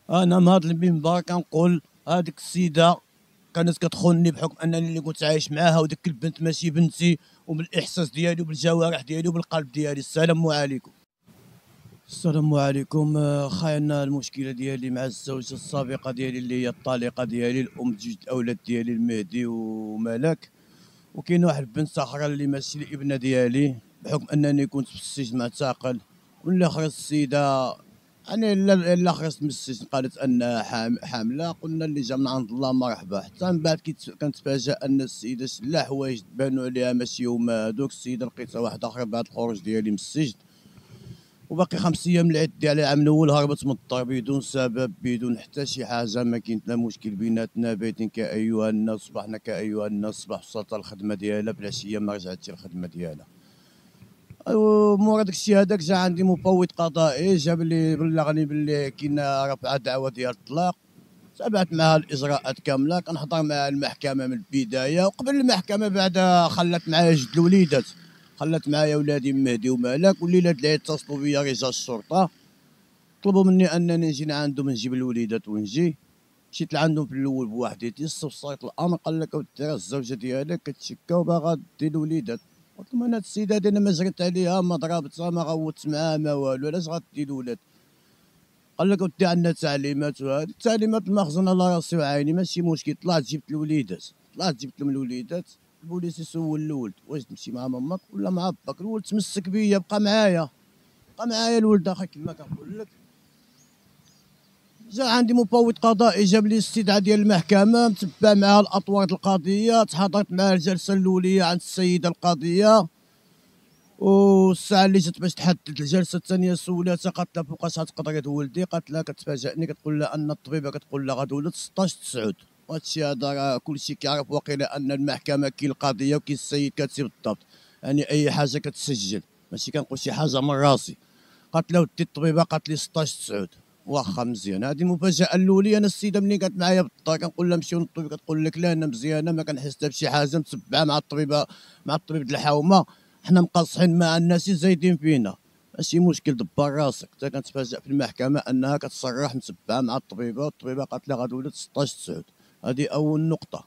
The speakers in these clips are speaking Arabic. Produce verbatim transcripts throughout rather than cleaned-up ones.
انا من هذا المنبر كنقول هذيك السيده كانت كتخونني بحكم انني اللي كنت عايش معاها، وديك البنت ماشي بنتي، وبالاحساس ديالي وبالجوارح ديالي وبالقلب ديالي. السلام عليكم. السلام عليكم. آه، خاينا المشكله ديالي مع الزوجه السابقه ديالي اللي هي الطليقه ديالي، الام جوج الاولاد ديالي المهدي وملك. وكاين واحد البنت اخرى اللي ماشي الابنه ديالي، بحكم انني كنت في السجن معتقل. واللي خرج السيده يعني الا الا خرجت من السجن قالت انها حام- حامله. قلنا اللي جا من عند الله مرحبا. حتى من بعد كي كنتفاجأ ان السيده لا حوايج بانوا عليها ماشي هما هذوك. السيده لقيتها واحده اخرى بعد الخروج ديالي من السجن، وباقي خمس ايام العيد ديالي عام الاول هربت من الدار بدون سبب بدون حتى شي حاجه. ما كاين لا مشكل بيناتنا، بيتين كايها الناس، صبحنا كايها الناس. صباح وصلت الخدمه ديالها بالعشيه ما رجعتش الخدمه ديالها. ومورا داك الشيء هذاك جا عندي مفوض قضائي جاب لي بلغني باللي كاينه رفع دعوه ديال الطلاق. تابعت معها الاجراءات كامله، كنحضر مع المحكمه من البدايه. وقبل المحكمه بعدا خلات معايا جد الوليدات، خلات معايا ولادي مهدي ومالك. وليلة العيد اتصلوا بيا رجال الشرطه، طلبوا مني انني نجي لعندهم نجيب الوليدات ونجي. مشيت لعندهم في الاول بوحديتي، استفسرت الامر. قال لك اودي راه الزوجه ديالك كتشكى وباغا دي الوليدات. قلت لهم انا هاد السيده هادي انا ما جريت عليها ما ضربتها ما غوتت معاها ما والو، علاش غدي الولاد؟ قال لك اودي عندنا تعليمات، وهذه التعليمات المخزونه على راسي وعيني ماشي مشكل. طلعت جبت الوليدات، طلعت جبت لهم الوليدات. البوليس يسول الولد واش تمشي مع ماماك ولا مع باك؟ الولد تمسك بيا بقى معايا، بقى معايا الولد اخي كما كنقول لك. جا عندي مفوض قضائي جاب لي الاستدعاء ديال المحكمه، متبع معها الاطوار القضيه، تحضرت معها الجلسه الاوليه عند السيده القاضيه. والساعه اللي جات باش تحدد الجلسه الثانيه سولاتها، قالت لها فوقاش غتقدري تولدي؟ قالت لها كتفاجئني كتقول لها ان الطبيبه كتقول لها غتولد ستطاش تسعود. وهذا الشيء هذا راه كلشي كيعرف واقيلا ان المحكمه كاين القضيه وكاين السيد كاتب بالضبط، يعني اي حاجه كتسجل ماشي كنقول شي حاجه من راسي. قالت له ودي الطبيبه قالت لي ستطاش تسعود. واخا مزيان. هذه المفاجاه الاوليه. انا السيده ملي كانت معايا بالدار كنقول لها نمشيو للطبيب كتقول لك لا انا مزيانه ما كنحس حتى بشي حاجه، متبعه مع الطبيبه مع الطبيب د الحومه. حنا مقاصحين مع الناس زايدين فينا ماشي مشكل دبر راسك. حتى كنتفاجأ في المحكمه انها كتصرح متبعه مع الطبيبه، والطبيبه قالت لها غتولد ستطاش تسعود. هذه اول نقطه.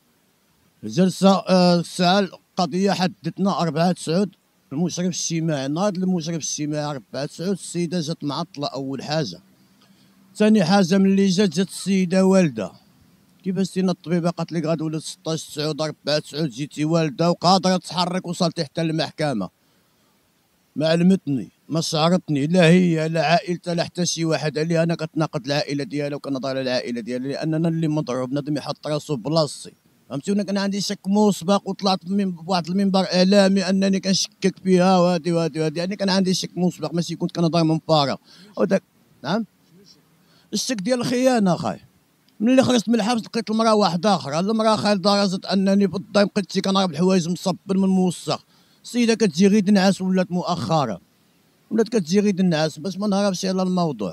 الجلسه آه، الساعه القضيه حددنا أربعة تسعود. المشرف الاجتماعي ناض المشرف الاجتماعي أربعة تسعود. السيده جات معطله اول حاجه. ثاني حاجه ملي جات جات السيده والده. كيفاش تينا الطبيبه قالت لك غتولد ستطاش تسعود أربعة تسعود جيتي والده وقادره تتحرك وصلتي حتى للمحكمه؟ ما علمتني ما شعرتني لا هي لا عائلتها لا حتى شي واحد عليها. انا كتناقض العائله ديالها وكنهضر على العائله ديالها لاننا اللي مضروب. بنادم يحط راسو بلاصتي فهمتي. وانا كان عندي شك مسبق وطلعت من بواحد المنبر اعلامي انني كنشكك فيها وهادي وهادي وهادي، يعني كان عندي شك مسبق ماشي كنت كنهضر من فراغ. وداك نعم الشك ديال الخيانه خاي. ملي خرجت من الحبس لقيت المراه واحده اخرى. المراه خاي لدرجه انني في الدار بقيت كنهرب الحوايج مصبل من موسخ. السيده كتجي غير تنعس ولات مؤخرا، ولات كتجي غير تنعس باش ما نهربش على الموضوع.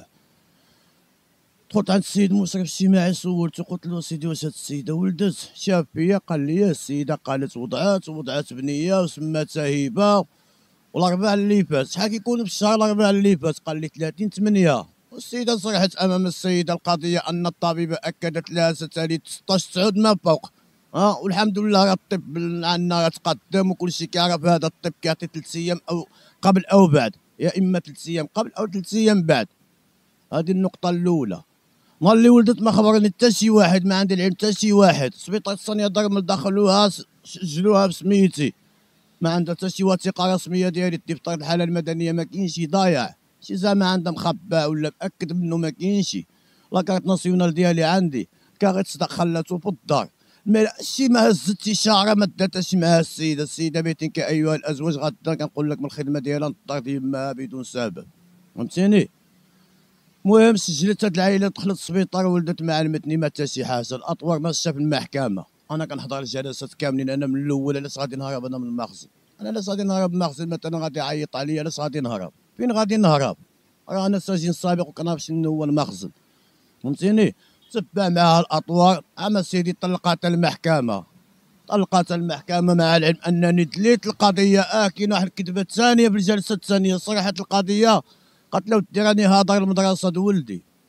دخلت عند السيد المشرف الاجتماعي سولته قلت له سيدي واش هاد السيده ولدت؟ شاف فيا قال لي السيده قالت وضعات ووضعات بنيه وسماتها هبه. والاربعاء اللي فات شحال كيكون في الشهر الاربعاء اللي فات؟ قال لي ثلاثين ثمانية. والسيده صرحت امام السيده القاضيه ان الطبيبه اكدت لها ستلد ستطاش تسعود ما فوق. ها والحمد لله راه الطب عندنا تقدم وكل شيء كيعرف. هذا الطب كيعطي ثلاث ايام او قبل او بعد، يا اما ثلاث ايام قبل او ثلاث ايام بعد. هذه النقطه الاولى. نهار اللي ولدت ما خبرني حتى شي واحد، ما عندي العلم حتى شي واحد. سبيطار الصنيه ضرب دخلوها سجلوها بسميتي، ما عندها حتى شي وثيقه رسميه ديالي. دفتر الحاله المدنيه ما كاينش، ضايع. شي زعما عندها مخبى ولا مأكد منه ما كاينش. لاكارت ناسيونال ديالي عندي، كارت صدق خلاتو في الدار. ما شي ما هزت شعره ما داتش مع السيده. السيده بيتين كايها الازواج غدا كنقول لك من الخدمه ديالها نضطر ديما بدون سبب فهمتيني. المهم سجلت هاد العائله دخلت السبيطار ولدت ما علمتني ما حتى شي حاجه. الاطوار ماشيه في المحكمه. انا كنحضر الجلسات كاملين انا من الاول. علاش غادي نهرب انا من المخزن؟ انا علاش غادي نهرب من المخزن؟ مثلا غادي يعيط عليا علاش غادي نهرب؟ فين غادي نهرب؟ راه انا سجين سابق وكنعرف شنو هو المخزن فهمتيني. تبع معها الاطوار. اما سيدي طلقات المحكمه، طلقات المحكمه مع العلم انني دليت القضيه. اه كاين واحد الكذبه ثانيه في الجلسه الثانيه. صرحت القضيه قالت له ودي راني هادر المدرسه د ولدي.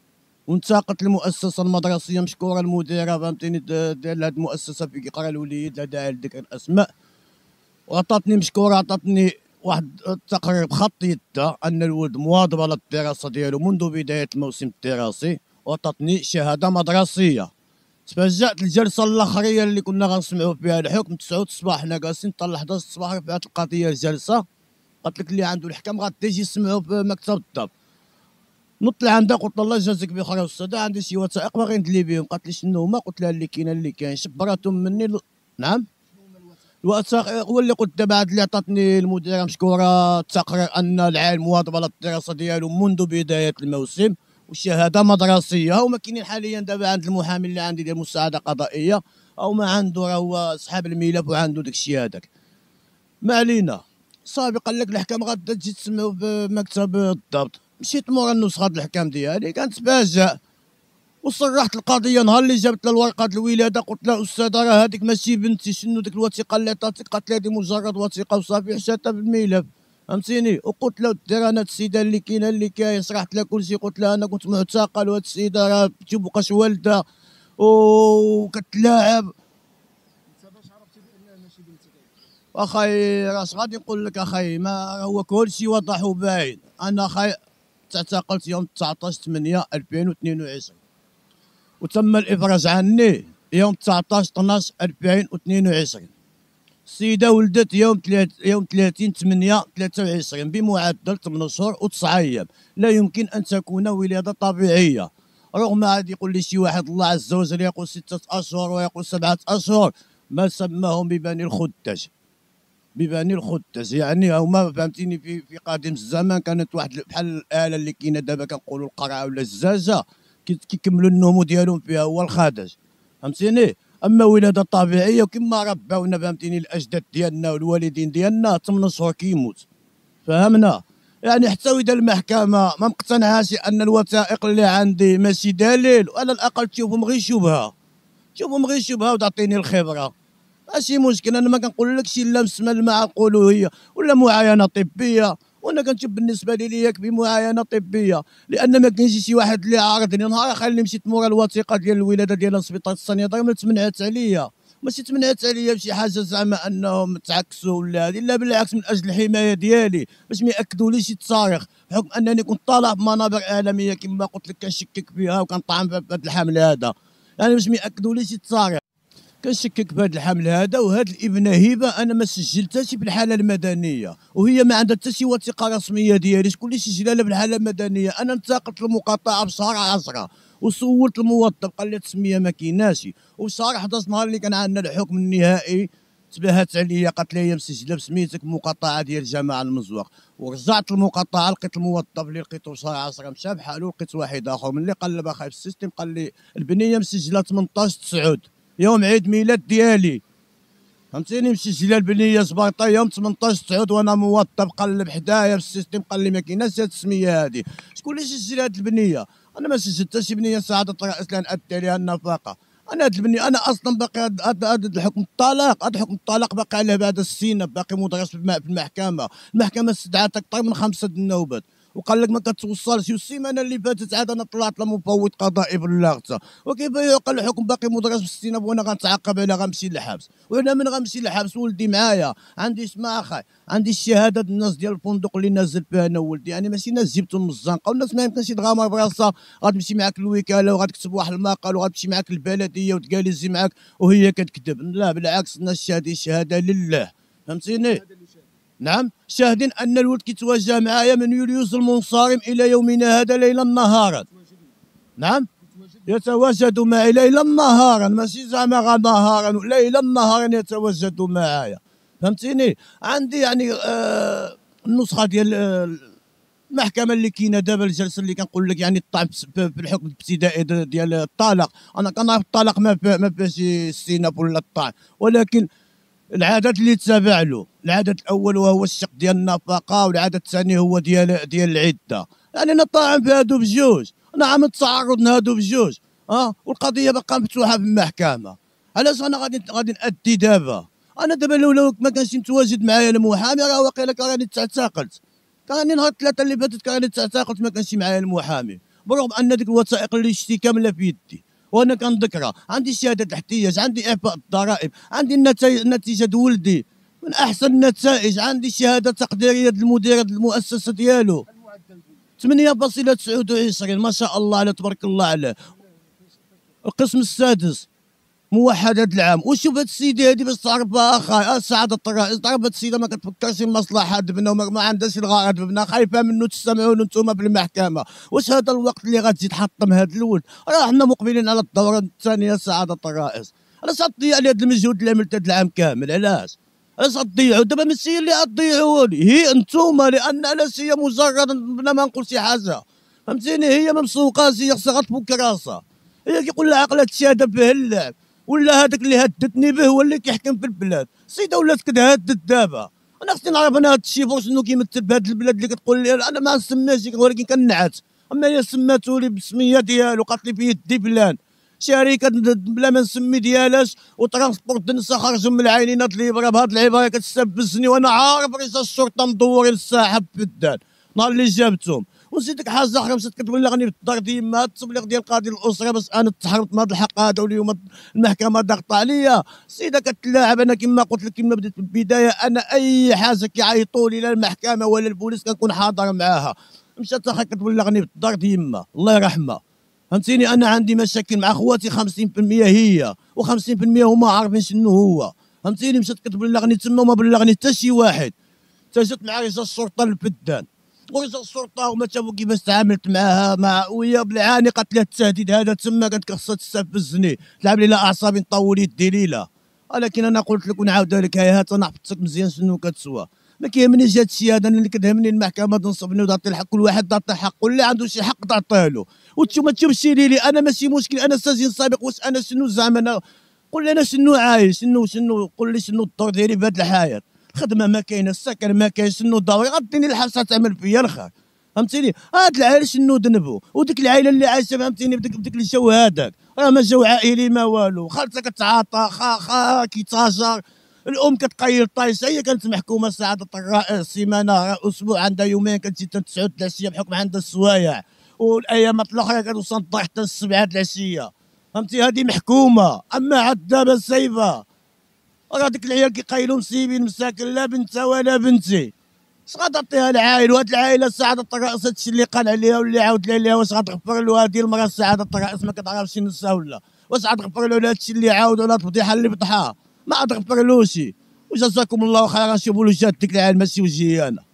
وانتقلت المؤسسه المدرسيه مشكوره المديره فهمتيني ديال هذه المؤسسه في كيقرا الوليد لا داعي لذكر الاسماء، وعطاتني مشكوره عطاتني واحد التقرير بخط يدها ان الولد مواظب على الدراسه ديالو منذ بدايه الموسم الدراسي، وعطاتني شهاده مدرسيه. تفاجأت الجلسه الاخريه اللي كنا غنسمعوا فيها الحكم تسعة الصباح، حنا جالسين حتى ل حداش الصباح رفعت القضيه الجلسه، قالت لك اللي عنده الحكم غادي يجي يسمعوا في مكتب الضبط. نطلع عندها قلت الله يجازيك بخير استاذ عندي شي وثائق باغي ندلي بهم، قالت لي شنو هما؟ قلت لها اللي كاين اللي كاين شبراتهم مني ل... نعم الوثائق هو اللي قلت دابا هاد اللي عطاتني المديره مشكوره التقرير ان العالم مواظب على الدراسه ديالو منذ بدايه الموسم، والشهاده مدرسيه هما كاينين حاليا دابا عند المحامي اللي عندي ديال المساعده قضائيه، او ما عنده راه هو صحاب الملف وعنده داكشي هذاك. ما علينا صافي قال لك الحكام غادا تجي تسمعوا في مكتب الضبط، مشيت مورا النسخه د الحكام ديالي كنتفاجأ وصرحت القضيه نهار اللي جابت لها الورقه د الولاده قلت لها استاذه راه هذيك ماشي بنتي، شنو ديك الوثيقه اللي عطاتك؟ قالت لي هذه مجرد وثيقه وصافي حشاتها في الملف فهمتيني. وقلت لها دير انا هاد السيده اللي كاينه اللي كاين، شرحت لها كلشي قلت لها انا كنت معتقل وهاد السيده راه تبقاش والده وكتلاعب. اخاي راش غادي نقول لك اخاي ما هو كلشي واضح وباين. انا اخاي تعتقلت يوم تسعطاش ثمانية ألفين واثنين وعشرين وتم الافراج عني يوم تسعطاش اثناش ألفين واثنين وعشرين. السيده ولدت يوم يوم ثلاثين ثمانية ثلاثة وعشرين بمعدل ثمانية شهور وتسعة ايام، لا يمكن ان تكون ولاده طبيعيه. رغم هذا يقول لي شي واحد الله عز وجل يقول ستة اشهر ويقول سبعة اشهر، ما سماهم ببني الخدج ببني الخدج، يعني هما فهمتيني في في قادم الزمان كانت واحد بحال الاله اللي كاينه دابا كنقولوا القرعه ولا الزجاجه كيكملوا النمو ديالهم فيها هو الخدج فهمتيني. اما ولاده طبيعيه وكما رباونا فهمتيني الاجداد ديالنا والوالدين ديالنا ثمانية شهور كيموت فهمنا. يعني حتى واذا المحكمه ما مقتنعاش ان الوثائق اللي عندي ماشي دليل، وعلى الاقل تشوفهم غير شبهه شوفهم غير شبهه وتعطيني الخبره ماشي مشكل. انا ما كنقولكش الا مسمى المعقول هي ولا معاينه طبيه، وانا كنشوف بالنسبه لي يكفي معاينه طبيه، لان ما كاينش شي واحد اللي عارضني. نهار اخر اللي مشيت مورا الوثيقه ديال الولاده ديال السبيطار السنيطري ما تمنعت عليا، ماشي تمنعت عليا بشي حاجه زعما انهم تعكسوا ولا هذه، لا بالعكس من اجل الحمايه ديالي باش ما ياكدوليش التصاريح، بحكم انني كنت طالع في منابر اعلاميه كما قلت لك كنشكك فيها وكنطعن في هذا الحمل هذا، يعني باش ما ياكدوليش التصاريح كنشكك في هذا الحمل هذا. وهذه الابنه هبه انا ما سجلتهاش في الحاله المدنيه، وهي ما عندها حتى شي وثيقه رسميه ديالي، شكون اللي سجلها لها بالحاله المدنيه؟ انا انتقلت المقاطعه بشهر عشرة وسولت الموظف قال لي التسميه ما كايناش، وفي شهر حداش نهار اللي كان عندنا الحكم النهائي تباهت عليا قالت لي هي مسجله بسميتك مقاطعه ديال جماعه المزوق. ورجعت المقاطعه لقيت الموظف اللي لقيته في شهر عشرة مشى بحالو، لقيت واحد اخر ملي قلب اخاي في السيستم قال لي البنيه مسجله ثمنطاش تسعود يوم عيد ميلاد ديالي فهمتيني، مسجله البنيه زبايطه يوم ثمنطاش تسعود وانا موظف قلب حدايا في السيستم قال لي ما كايناش هاد السميه هادي. شكون اللي سجل هاد البنيه؟ انا ما سجلتهاش بنيه سعاده الرئيس لان ادى عليها النفقه. انا هاد البنيه انا اصلا باقي هاد هاد الحكم الطلاق هاد حكم الطلاق باقي عليه بهذا السنه باقي مدرس في المحكمه. المحكمه استدعت اكثر من خمسه النوبات وقال لك ما كتوصلش. والسيمانه اللي فاتت عاد انا طلعت لمفوض قضائي باللاغته، وكيف يعقل الحكم باقي مدرس في السيناب وانا غنتعاقب عليه غنمشي للحبس؟ وانا من غنمشي للحبس ولدي معايا عندي اسمع اخاي عندي الشهاده ديال الناس ديال الفندق اللي نازل فيها انا ولدي، يعني ماشي ناس جبتهم من الزنقه، والناس ما يمكنش يتغامر براسها غتمشي معاك الوكاله وغتكتب واحد المقال وغتمشي معاك البلديه وتجالسي معاك وهي كتكذب. لا بالعكس الناس شهاده شهاده لله فهمتيني. نعم شاهدين ان الولد كيتواجه معايا من يوليوز المنصرم الى يومنا هذا ليلا نهارا. نعم يتواجد معي ليلا نهارا ماشي زعما غير نهارا، ليلا نهارا يتواجد معايا فهمتيني. عندي يعني آه النسخه ديال آه المحكمه اللي كاينه دابا الجلسه اللي كنقول لك يعني الطعن في الحكم الابتدائي ديال الطلاق. انا كنعرف الطلاق ما ما فيهاش السيناب ولا الطعن، ولكن العدد اللي تابع له العدد الاول وهو الشق ديال النفقه، والعدد الثاني هو ديال ديال العده. يعني انا طاعن في هادو بجوج، انا عامل تعرض لهادو بجوج اه والقضيه باقا مفتوحه في المحكمه. علاش انا غادي غادي نادي دابا؟ انا دابا لو ما كانش متواجد معايا المحامي راه واقيلا كراني تعتقلت، كراني نهار الثلاثه اللي فاتت كراني تعتقلت ما كانش معايا المحامي. برغم ان ديك الوثائق اللي شتي كامله في يدي وانا كنذكرها، عندي شهاده الاحتياج، عندي اعفاء الضرائب، عندي النتائج، نتيجه ولدي من احسن النتائج، عندي شهاده تقديريه المدير المؤسسه ديالو ثمانية فاصلة تسعة وعشرين ما شاء الله عليه تبارك الله عليه. القسم السادس موحد هذا العام. وشوف هاد السيده هادي باش تعرفها اخا سعاده الرئيس، تعرف هاد السيده ما كتفكرش في مصلحه ابنها وما عندهاش الغرض بابنها، خايفه منه تستمعوا له نتوما في المحكمه. واش هذا الوقت اللي غتزيد تحطم هذا الولد؟ راه حنا مقبلين على الدوره الثانيه سعاده الرئيس، علاش غتضيع لي هذا المجهود اللي عملت هذا العام كامل؟ علاش؟ علاش غتضيعوا؟ دابا ماشي هي اللي غتضيعوا لي، هي انتوما، لان علاش هي مجرد بلا ما نقول شي حاجه فهمتيني، هي ممسوقه، هي خصها غتفك راسها، هي كيقول لها عقلها هذا فيه اللعب، ولا هذاك اللي هددني به هو اللي كيحكم في البلاد. السيده ولات كتهدد دابا، انا خصني نعرف انا هذا الشيء شنو كيمثل بهذا البلاد اللي كتقول لي انا ما نسماش ولكن كنعت، اما هي سماتو لي بالسميه ديالو، قالت لي في يدي فلان، شركه بلا ما نسمي ديالاش وترانسبورت نسا خرجوا من العينين هاد العباره بهاد العباره كتستفزني، وانا عارف رئيس الشرطه مدورين الساحه بفدان نهار اللي جابتهم. ونسيت ديك حاجه اخرى مشات كتبلغني في الدار ديما التبليغ ديال قاضي الاسره باش انا تحرمت من هذا الحق هذا، واليوم المحكمه ضاغطه عليا. السيده كتلاعب، انا كما قلت لك كما بديت في البدايه، انا اي حاجه كيعيطوا لي لا المحكمه ولا البوليس كنكون حاضر معاها. مشات اخا كتبلغني في الدار ديما الله يرحمها فهمتيني. انا عندي مشاكل مع خواتي خمسين بالمية هي وخمسين بالمية هما عارفين شنو هو فهمتيني. مشات كتبلغني تما وما بلغني حتى شي واحد. تجت مع رجال الشرطه الفدان، ورجال الشرطه وما شافوا كيفاش تعاملت معاها، مع وهي بالعاني قالت لها التهديد هذا تما كانت خصها تستفزني، تلعب لي لا اعصابي نطول يدي ليله. ولكن انا قلت لك ونعاود لك، هاي هات انا حفظتك مزيان شنو كتسوى. ما كيهمنيش هاد الشيء هذا، انا اللي كتهمني المحكمه تنصفني وتعطي الحق، كل واحد تعطي حقه، اللي عنده شي حق تعطيه له. وما تمشي لي انا ماشي مشكل، انا سجين سابق، واش انا شنو زعما انا؟ قول لي انا شنو عايش، شنو شنو قول لي شنو الدور ديالي في هاد الحياه؟ الخدمه ما كاينه، السكن ما كاين، شنو دوري غديني الحبس تعمل فيا الخير فهمتيني. هاد العائله شنو ذنبوا؟ وديك العائله اللي عايشه فهمتيني بديك بديك الجو هذاك، راه ما جو عائلي ما والو، خالتها كتعاطى، خا خا كيتاجر، الام كتقيل طايشه. هي كانت محكومه سعاده الرئيس سيمانه اسبوع، عندها يومين كتجي حتى تسعود العشيه بحكم عندها السوايع، والايامات الاخرى كتوصل الدار حتى السبعه العشيه فهمتي. هذه محكومه. اما عاد دابا سايبه، راه ديك العيال كيقايلوا مسيبين مساكن، لا بنتها ولا بنتي، اش غتعطيها العائل؟ وهاد العائله سعاده الرئيس هادشي اللي قال عليها واللي عاود عليها، واش غتغفر له هذه المراه سعاده الرئيس؟ ما كتعرفش نسا ولا واش غتغفر له على هادشي اللي عاود ولا الفضيحه اللي فضحها؟ ما غتغفرلوش. وجزاكم الله خيرا، نشوفوا له جات ديك العائله ماشي وجهي انا.